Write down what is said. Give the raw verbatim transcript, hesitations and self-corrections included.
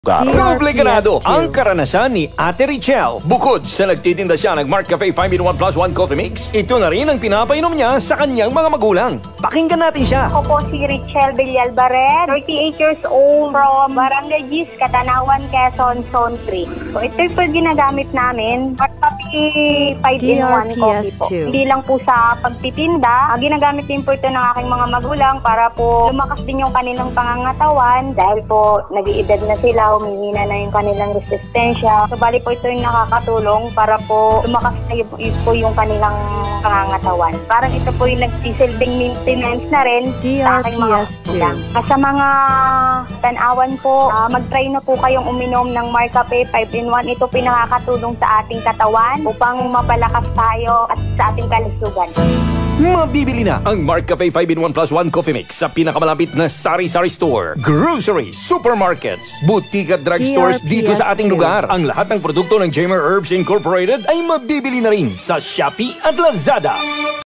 Doble ganado ang karanasan ni Ate Richelle. Bukod sa nagtitinda siya ng Mark Cafe five in one plus one coffee mix, ito na rin ang pinapainom niya sa kanyang mga magulang. Pakinggan natin siya. Ako po si Richelle Villalbaret, thirty-eight years old, from Barangay Gis, Katanawan, Quezon, Zone three. So ito po ginagamit namin, Mark Cafe five in one coffee po. Hindi lang po sa pagtitinda, ginagamit din po ito ng aking mga magulang para po lumakas din yung kanilang pangangatawan dahil po nag-iedad na sila, humihina na yung kanilang resistensya. So, bali po ito yung nakakatulong para po lumakas na yung, yung, po yung kanilang pangangatawan. Parang ito po yung nagsisilbing maintenance na rin sa aking mga magulang. Sa mga tanawan po, uh, mag-try na po kayong uminom ng Mark Cafe five in one. Ito po yung nakakatulong sa ating katawan upang mapalakas tayo at sa ating kalusugan. Mabibili na ang Mark Cafe five in one plus one coffee mix sa pinakamalapit na sari-sari store, groceries, supermarkets, boutique at drugstores dito sa ating lugar. Ang lahat ng produkto ng Jamer Herbs Incorporated ay mabibili na rin sa Shopee at Lazada.